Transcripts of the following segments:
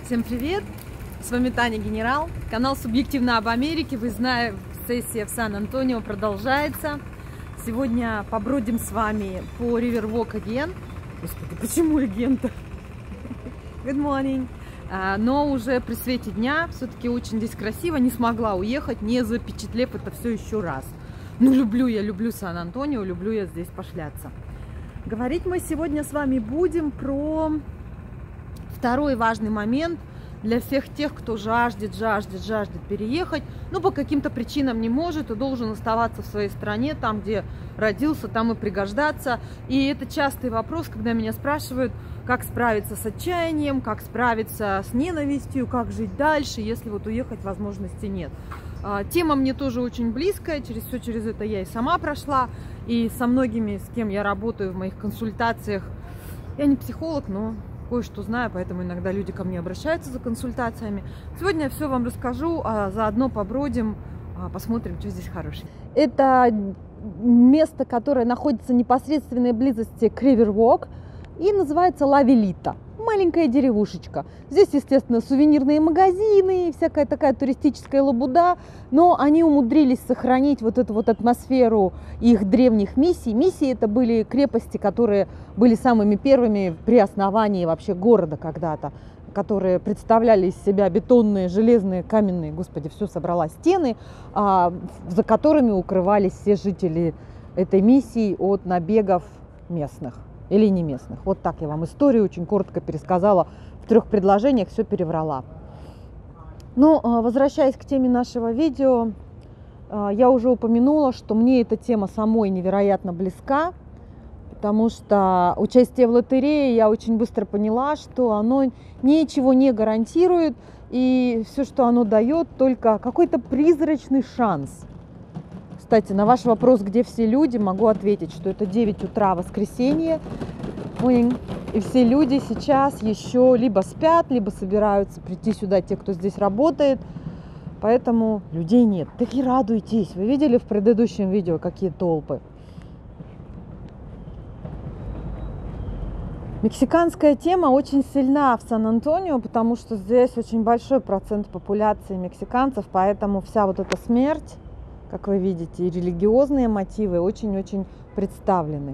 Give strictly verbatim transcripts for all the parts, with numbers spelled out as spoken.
Всем привет! С вами Таня Генерал, канал Субъективно об Америке. Вы знаете, сессия в Сан-Антонио продолжается. Сегодня побродим с вами по Riverwalk again. Господи, почему again-то? Good morning! Но уже при свете дня, все-таки очень здесь красиво. Не смогла уехать, не запечатлев это все еще раз. Ну, люблю я, люблю Сан-Антонио, люблю я здесь пошляться. Говорить мы сегодня с вами будем про второй важный момент для всех тех, кто жаждет, жаждет, жаждет переехать, но по каким-то причинам не может и должен оставаться в своей стране, там, где родился, там и пригождаться. И это частый вопрос, когда меня спрашивают, как справиться с отчаянием, как справиться с ненавистью, как жить дальше, если вот уехать возможности нет. Тема мне тоже очень близкая, через все через это я и сама прошла, и со многими, с кем я работаю в моих консультациях, я не психолог, но кое-что знаю, поэтому иногда люди ко мне обращаются за консультациями. Сегодня я все вам расскажу, а заодно побродим, посмотрим, что здесь хорошего. Это место, которое находится в непосредственной близости к Riverwalk и называется Ла Велита. Маленькая деревушечка. Здесь, естественно, сувенирные магазины, всякая такая туристическая лабуда, но они умудрились сохранить вот эту вот атмосферу их древних миссий. Миссии это были крепости, которые были самыми первыми при основании вообще города когда-то, которые представляли из себя бетонные, железные, каменные, господи, все собрала стены, а, за которыми укрывались все жители этой миссии от набегов местных. Или не местных. Вот так я вам историю очень коротко пересказала. В трех предложениях все переврала. Но возвращаясь к теме нашего видео, я уже упомянула, что мне эта тема самой невероятно близка, потому что участие в лотерее я очень быстро поняла, что оно ничего не гарантирует, и все, что оно дает, только какой-то призрачный шанс. Кстати, на ваш вопрос, где все люди, могу ответить, что это девять утра, воскресенье, и все люди сейчас еще либо спят, либо собираются прийти сюда, те, кто здесь работает, поэтому людей нет. Так и радуйтесь, вы видели в предыдущем видео, какие толпы? Мексиканская тема очень сильна в Сан-Антонио, потому что здесь очень большой процент популяции мексиканцев, поэтому вся вот эта смерть, как вы видите, и религиозные мотивы очень-очень представлены.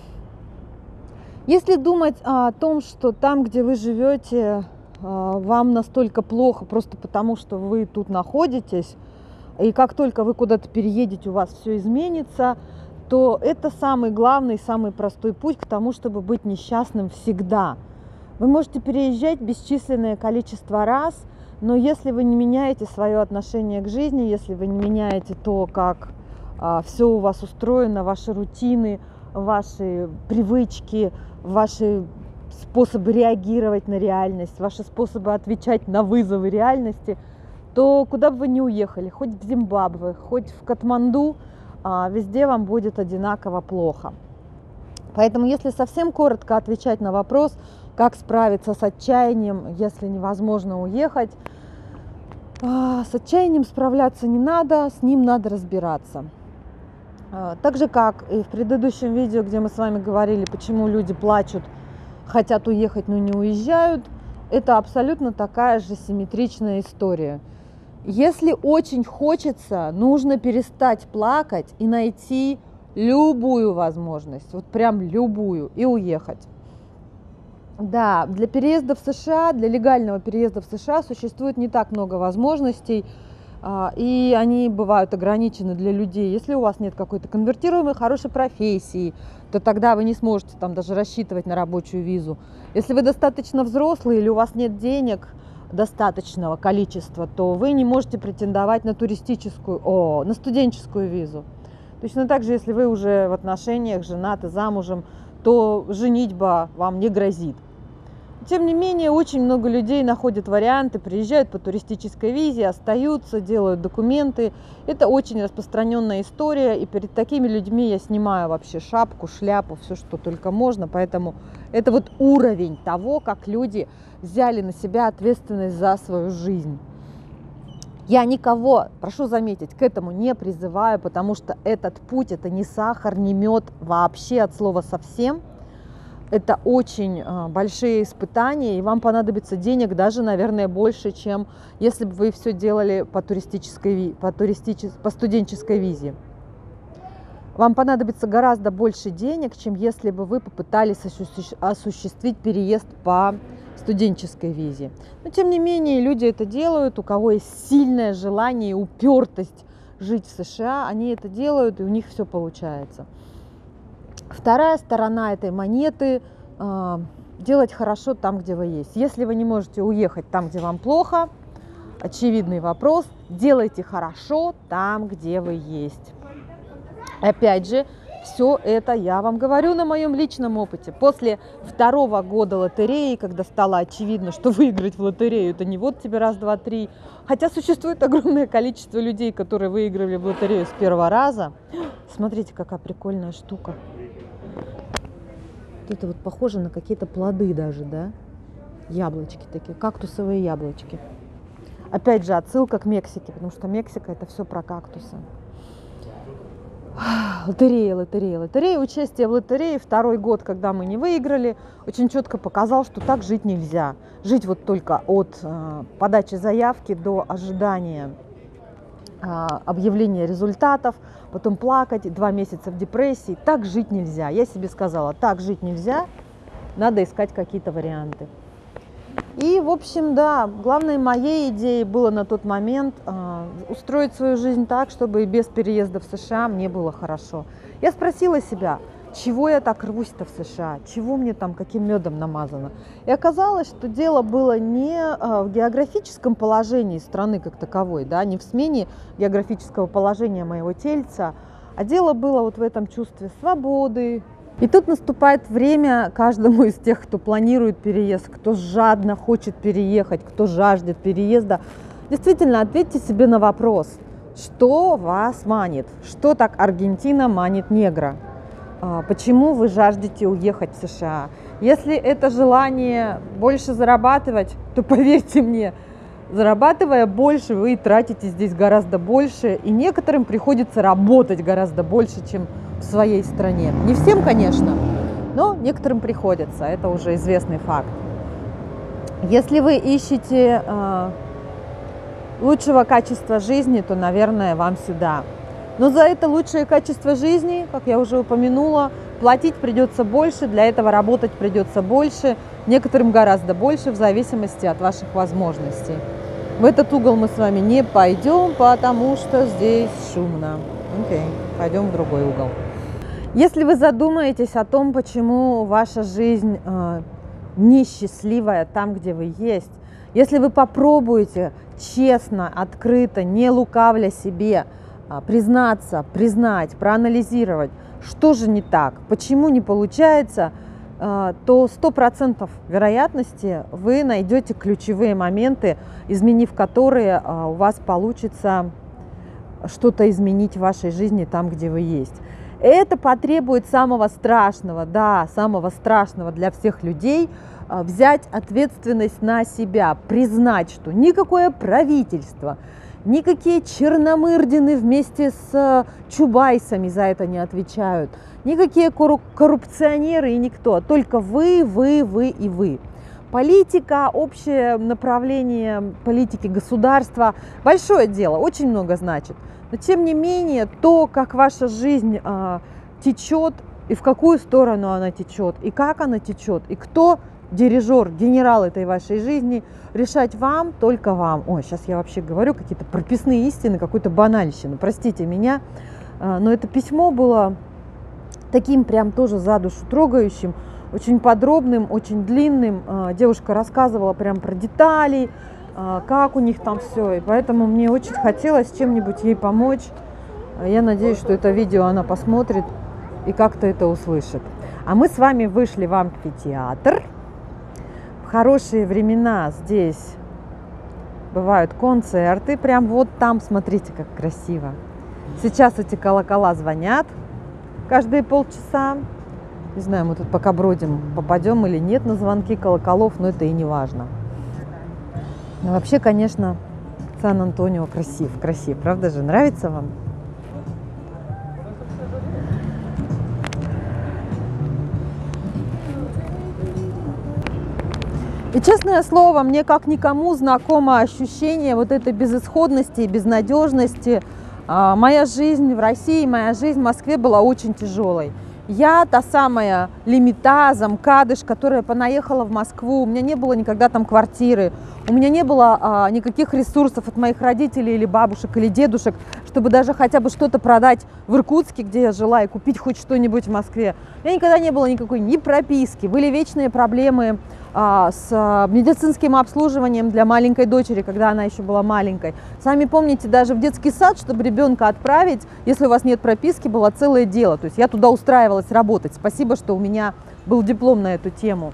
Если думать о том, что там, где вы живете, вам настолько плохо просто потому, что вы тут находитесь, и как только вы куда-то переедете, у вас все изменится, то это самый главный, самый простой путь к тому, чтобы быть несчастным всегда. Вы можете переезжать бесчисленное количество раз, но если вы не меняете свое отношение к жизни, если вы не меняете то, как а, все у вас устроено, ваши рутины, ваши привычки, ваши способы реагировать на реальность, ваши способы отвечать на вызовы реальности, то куда бы вы ни уехали, хоть в Зимбабве, хоть в Катманду, а, везде вам будет одинаково плохо. Поэтому, если совсем коротко отвечать на вопрос, как справиться с отчаянием, если невозможно уехать, с отчаянием справляться не надо, с ним надо разбираться. Так же, как и в предыдущем видео, где мы с вами говорили, почему люди плачут, хотят уехать, но не уезжают, это абсолютно такая же симметричная история. Если очень хочется, нужно перестать плакать и найти любую возможность, вот прям любую, и уехать. Да, для переезда в США, для легального переезда в США существует не так много возможностей, и они бывают ограничены для людей. Если у вас нет какой-то конвертируемой хорошей профессии, то тогда вы не сможете там даже рассчитывать на рабочую визу. Если вы достаточно взрослый или у вас нет денег достаточного количества, то вы не можете претендовать на туристическую, о, на студенческую визу. Точно так же, если вы уже в отношениях, женаты, замужем, то женитьба вам не грозит. Тем не менее, очень много людей находят варианты, приезжают по туристической визе, остаются, делают документы. Это очень распространенная история, и перед такими людьми я снимаю вообще шапку, шляпу, все, что только можно. Поэтому это вот уровень того, как люди взяли на себя ответственность за свою жизнь. Я никого, прошу заметить, к этому не призываю, потому что этот путь – это не сахар, не мед, вообще от слова совсем. Это очень большие испытания, и вам понадобится денег даже, наверное, больше, чем если бы вы все делали по туристической, по, туристичес, по студенческой визе. Вам понадобится гораздо больше денег, чем если бы вы попытались осуществить переезд по студенческой визе. Но, тем не менее, люди это делают, у кого есть сильное желание и упертость жить в США, они это делают, и у них все получается. Вторая сторона этой монеты э, – делать хорошо там, где вы есть. Если вы не можете уехать там, где вам плохо, очевидный вопрос – делайте хорошо там, где вы есть. Опять же, все это я вам говорю на моем личном опыте. После второго года лотереи, когда стало очевидно, что выиграть в лотерею – это не вот тебе раз, два, три. Хотя существует огромное количество людей, которые выиграли в лотерею с первого раза. Смотрите, какая прикольная штука. Это вот похоже на какие-то плоды даже, да? Яблочки такие, кактусовые яблочки. Опять же, отсылка к Мексике, потому что Мексика – это все про кактусы. Лотерея, лотерея, лотерея. Участие в лотерее второй год, когда мы не выиграли, очень четко показал, что так жить нельзя. Жить вот только от э, подачи заявки до ожидания э, объявления результатов, потом плакать, два месяца в депрессии. Так жить нельзя. Я себе сказала, так жить нельзя, надо искать какие-то варианты. И, в общем, да, главной моей идеей было на тот момент э, устроить свою жизнь так, чтобы и без переезда в США мне было хорошо. Я спросила себя, чего я так рвусь-то в США, чего мне там, каким медом намазано. И оказалось, что дело было не э, в географическом положении страны как таковой, да, не в смене географического положения моего тельца, а дело было вот в этом чувстве свободы. И тут наступает время каждому из тех, кто планирует переезд, кто жадно хочет переехать, кто жаждет переезда. Действительно, ответьте себе на вопрос, что вас манит, что так Аргентина манит негра, почему вы жаждете уехать в США. Если это желание больше зарабатывать, то поверьте мне, зарабатывая больше, вы тратите здесь гораздо больше, и некоторым приходится работать гораздо больше, чем в своей стране. Не всем, конечно, но некоторым приходится, это уже известный факт. Если вы ищете э, лучшего качества жизни, то, наверное, вам сюда. Но за это лучшее качество жизни, как я уже упомянула, платить придется больше, для этого работать придется больше, некоторым гораздо больше, в зависимости от ваших возможностей. В этот угол мы с вами не пойдем, потому что здесь шумно. Окей, пойдем в другой угол. Если вы задумаетесь о том, почему ваша жизнь э, несчастливая там, где вы есть, если вы попробуете честно, открыто, не лукавля себе, э, признаться, признать, проанализировать, что же не так, почему не получается, э, то сто процентов вероятности вы найдете ключевые моменты, изменив которые э, у вас получится что-то изменить в вашей жизни там, где вы есть. Это потребует самого страшного, да, самого страшного для всех людей, взять ответственность на себя, признать, что никакое правительство, никакие черномырдины вместе с чубайсами за это не отвечают, никакие коррупционеры и никто, только вы, вы, вы и вы. Политика, общее направление политики государства – большое дело, очень много значит. Но тем не менее, то, как ваша жизнь э, течет, и в какую сторону она течет, и как она течет, и кто дирижер, генерал этой вашей жизни, решать вам, только вам. Ой, сейчас я вообще говорю какие-то прописные истины, какую-то банальщину, простите меня, э, но это письмо было таким прям тоже за душу трогающим, очень подробным, очень длинным. Э, девушка рассказывала прям про детали, как у них там все, и поэтому мне очень хотелось чем-нибудь ей помочь. Я надеюсь, что это видео она посмотрит и как-то это услышит. А мы с вами вышли в амфитеатр. В хорошие времена здесь бывают концерты, прям вот там, смотрите, как красиво. Сейчас эти колокола звонят каждые полчаса. Не знаю, мы тут пока бродим, попадем или нет на звонки колоколов, но это и не важно. Но вообще, конечно, Сан-Антонио красив, красив, правда же? Нравится вам? И, честное слово, мне как никому знакомо ощущение вот этой безысходности и безнадежности. Моя жизнь в России, моя жизнь в Москве была очень тяжелой. Я та самая лимита, замкадыш, которая понаехала в Москву. У меня не было никогда там квартиры, у меня не было а, никаких ресурсов от моих родителей или бабушек, или дедушек, чтобы даже хотя бы что-то продать в Иркутске, где я жила, и купить хоть что-нибудь в Москве. У меня никогда не было никакой ни прописки, были вечные проблемы а, с а, медицинским обслуживанием для маленькой дочери, когда она еще была маленькой. Сами помните, даже в детский сад, чтобы ребенка отправить, если у вас нет прописки, было целое дело. То есть я туда устраивалась работать. Спасибо, что у меня был диплом на эту тему.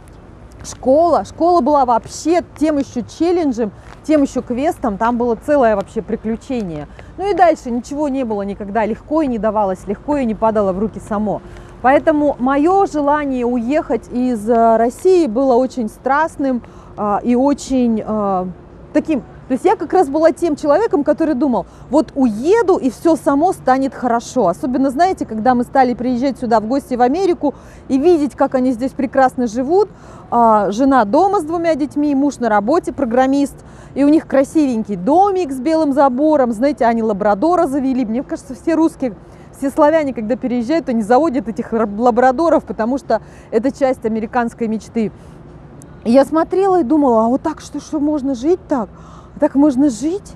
Школа. Школа была вообще тем еще челленджем, тем еще квестом. Там было целое вообще приключение. Ну и дальше ничего не было никогда легко и не давалось легко и не падало в руки само. Поэтому мое желание уехать из России было очень страстным и очень таким... То есть я как раз была тем человеком, который думал, вот уеду и все само станет хорошо. Особенно, знаете, когда мы стали приезжать сюда в гости в Америку и видеть, как они здесь прекрасно живут. Жена дома с двумя детьми, муж на работе, программист. И у них красивенький домик с белым забором. Знаете, они лабрадора завели. Мне кажется, все русские, все славяне, когда переезжают, они заводят этих лабрадоров, потому что это часть американской мечты. И я смотрела и думала, а вот так что, что можно жить так? Так можно жить?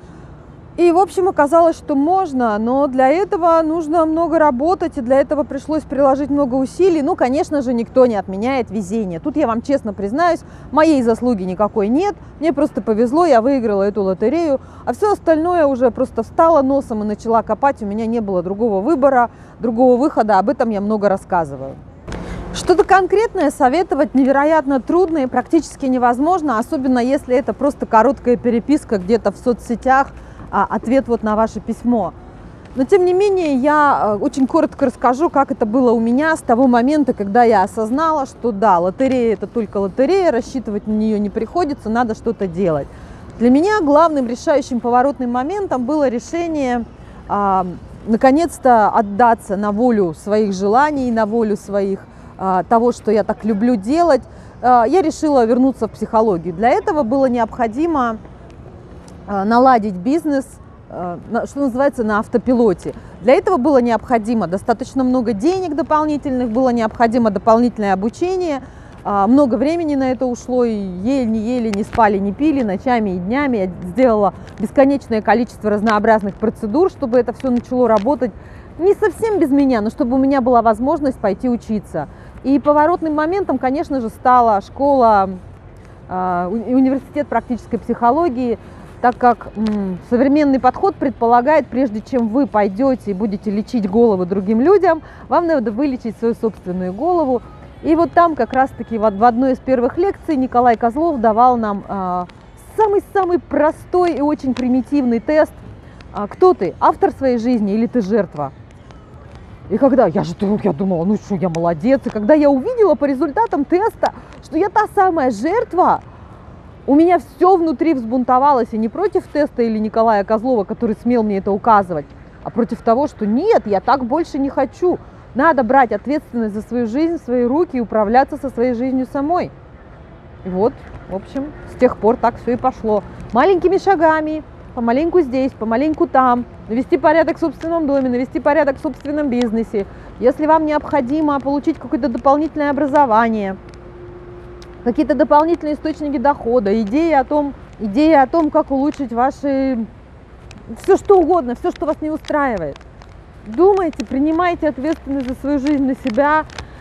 И, в общем, оказалось, что можно, но для этого нужно много работать, и для этого пришлось приложить много усилий. Ну, конечно же, никто не отменяет везение. Тут я вам честно признаюсь, моей заслуги никакой нет. Мне просто повезло, я выиграла эту лотерею, а все остальное уже просто встала носом и начала копать. У меня не было другого выбора, другого выхода. Об этом я много рассказываю. Что-то конкретное советовать невероятно трудно и практически невозможно, особенно если это просто короткая переписка где-то в соцсетях, ответ вот на ваше письмо. Но тем не менее я очень коротко расскажу, как это было у меня с того момента, когда я осознала, что да, лотерея это только лотерея, рассчитывать на нее не приходится, надо что-то делать. Для меня главным решающим поворотным моментом было решение а, наконец-то отдаться на волю своих желаний, на волю своих того, что я так люблю делать. Я решила вернуться в психологию. Для этого было необходимо наладить бизнес, что называется, на автопилоте. Для этого было необходимо достаточно много денег дополнительных, было необходимо дополнительное обучение. Много времени на это ушло, и ели, не ели, не спали, не пили, ночами и днями. Я сделала бесконечное количество разнообразных процедур, чтобы это все начало работать. Не совсем без меня, но чтобы у меня была возможность пойти учиться. И поворотным моментом, конечно же, стала школа, э, университет практической психологии, так как м, современный подход предполагает, прежде чем вы пойдете и будете лечить головы другим людям, вам надо вылечить свою собственную голову. И вот там как раз-таки в одной из первых лекций Николай Козлов давал нам самый-самый э, простой и очень примитивный тест. Кто ты? Автор своей жизни или ты жертва? И когда я же я думала, ну что, я молодец. И когда я увидела по результатам теста, что я та самая жертва, у меня все внутри взбунтовалось. И не против теста или Николая Козлова, который смел мне это указывать, а против того, что нет, я так больше не хочу. Надо брать ответственность за свою жизнь в свои руки и управляться со своей жизнью самой. И вот, в общем, с тех пор так все и пошло. Маленькими шагами. Помаленьку здесь, помаленьку там, навести порядок в собственном доме, навести порядок в собственном бизнесе. Если вам необходимо получить какое-то дополнительное образование, какие-то дополнительные источники дохода, идеи о том, идеи о том, как улучшить ваши... Все что угодно, все, что вас не устраивает. Думайте, принимайте ответственность за свою жизнь на себя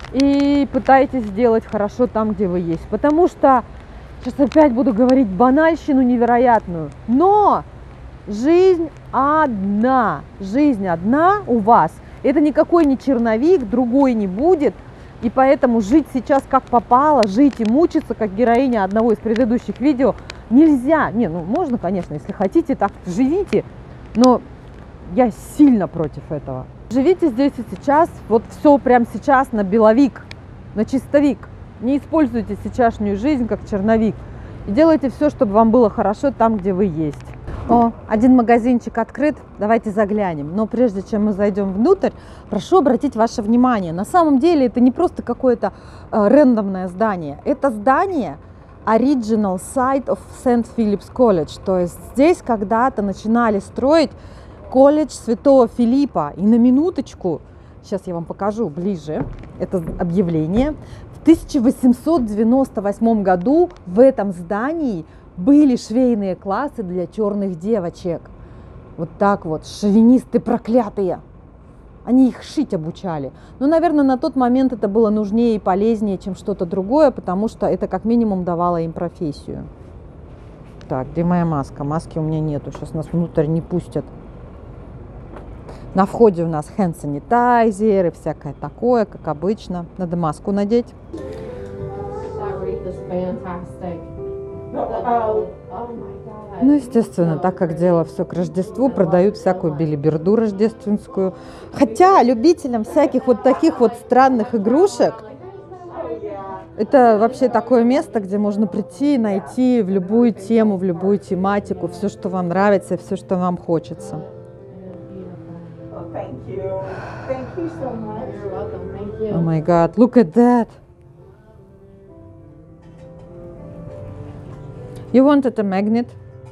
и пытайтесь сделать хорошо там, где вы есть. Потому что, сейчас опять буду говорить банальщину невероятную, но... Жизнь одна, жизнь одна у вас. Это никакой не черновик, другой не будет. И поэтому жить сейчас как попало, жить и мучиться, как героиня одного из предыдущих видео, нельзя. Не, ну можно, конечно, если хотите, так живите. Но я сильно против этого. Живите здесь и сейчас, вот все прямо сейчас на беловик, на чистовик. Не используйте сейчасшнюю жизнь как черновик. И делайте все, чтобы вам было хорошо там, где вы есть. О, один магазинчик открыт, давайте заглянем. Но прежде чем мы зайдем внутрь, прошу обратить ваше внимание. На самом деле это не просто какое-то э, рандомное здание. Это здание, original site of Saint Philip's College. То есть здесь когда-то начинали строить колледж Святого Филиппа. И на минуточку, сейчас я вам покажу ближе это объявление. В тысяча восемьсот девяносто восьмом году в этом здании были швейные классы для черных девочек. Вот так вот, шовинисты проклятые. Они их шить обучали. Но, наверное, на тот момент это было нужнее и полезнее, чем что-то другое, потому что это как минимум давало им профессию. Так, где моя маска? Маски у меня нету, сейчас нас внутрь не пустят. На входе у нас hand sanitizer и всякое такое, как обычно. Надо маску надеть. Ну, естественно, так как дело все к Рождеству, продают всякую белиберду рождественскую. Хотя любителям всяких вот таких вот странных игрушек, это вообще такое место, где можно прийти и найти в любую тему, в любую тематику, все, что вам нравится, все, что вам хочется. О май гад, look at that! You wanted a magnet?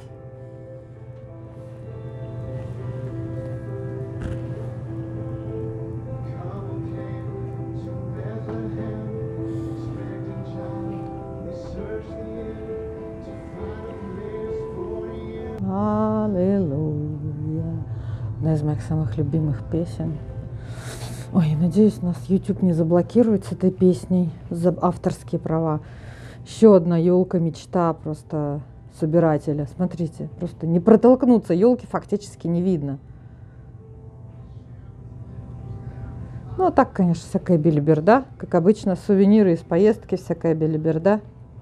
Аллилуйя. Одна из моих самых любимых песен. Ой, надеюсь, нас YouTube не заблокирует с этой песней за авторские права. Еще одна елка мечта просто собирателя. Смотрите, просто не протолкнуться. Елки фактически не видно. Ну, а так, конечно, всякая белиберда. Как обычно, сувениры из поездки, всякая белиберда.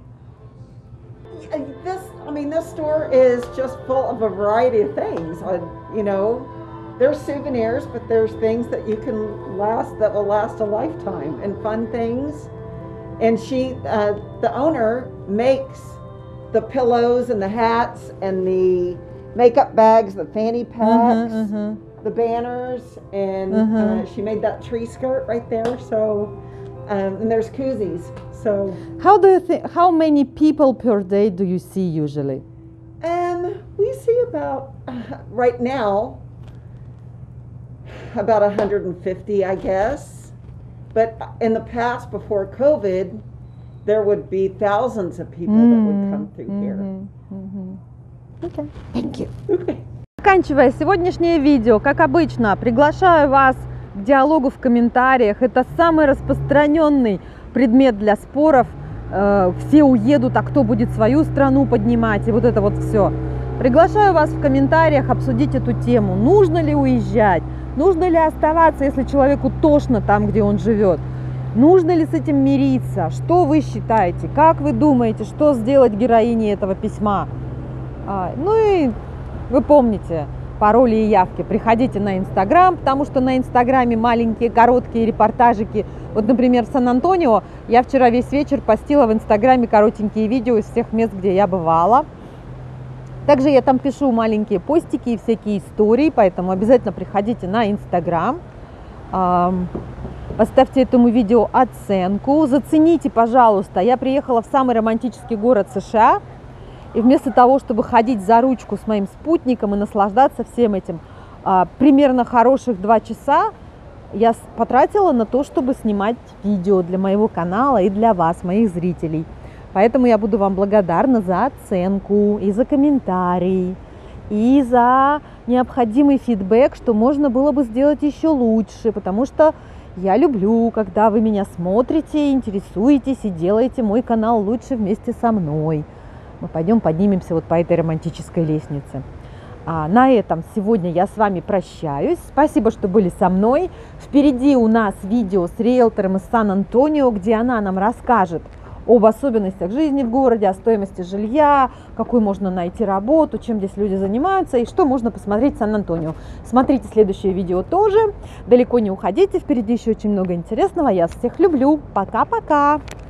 I mean, this store is just full of a variety of things. Uh, you know, there's souvenirs, but there's things that you can last, that will last a lifetime, and fun things. And she, uh, the owner, makes the pillows and the hats and the makeup bags, the fanny packs, uh-huh, uh-huh. the banners, and uh-huh. uh, she made that tree skirt right there. So, um, and there's koozies. So, how do you think? How many people per day do you see usually? Um, we see about uh, right now about one hundred fifty, I guess. But in the past, before COVID, there would be thousands of people mm-hmm. that would come through mm-hmm. here. Mm-hmm. Okay. Thank you. Okay. Заканчивая сегодняшнее видео, как обычно, приглашаю вас к диалогу в комментариях. Это самый распространенный предмет для споров. Все уедут, а кто будет свою страну поднимать, и вот это вот все. Приглашаю вас в комментариях обсудить эту тему. Нужно ли уезжать? Нужно ли оставаться, если человеку тошно там, где он живет? Нужно ли с этим мириться? Что вы считаете? Как вы думаете, что сделать героине этого письма? А, ну и вы помните пароли и явки. Приходите на Инстаграм, потому что на Инстаграме маленькие короткие репортажики. Вот, например, в Сан-Антонио я вчера весь вечер постила в Инстаграме коротенькие видео из всех мест, где я бывала. Также я там пишу маленькие постики и всякие истории, поэтому обязательно приходите на Инстаграм. Поставьте этому видео оценку. Зацените, пожалуйста. Я приехала в самый романтический город США. И вместо того, чтобы ходить за ручку с моим спутником и наслаждаться всем этим, примерно хороших два часа я потратила на то, чтобы снимать видео для моего канала и для вас, моих зрителей. Поэтому я буду вам благодарна за оценку и за комментарий, и за необходимый фидбэк, что можно было бы сделать еще лучше, потому что я люблю, когда вы меня смотрите, интересуетесь и делаете мой канал лучше вместе со мной. Мы пойдем поднимемся вот по этой романтической лестнице. А на этом сегодня я с вами прощаюсь. Спасибо, что были со мной. Впереди у нас видео с риэлтором из Сан-Антонио, где она нам расскажет об особенностях жизни в городе, о стоимости жилья, какую можно найти работу, чем здесь люди занимаются и что можно посмотреть в Сан-Антонио. Смотрите следующее видео тоже. Далеко не уходите, впереди еще очень много интересного. Я всех люблю. Пока-пока!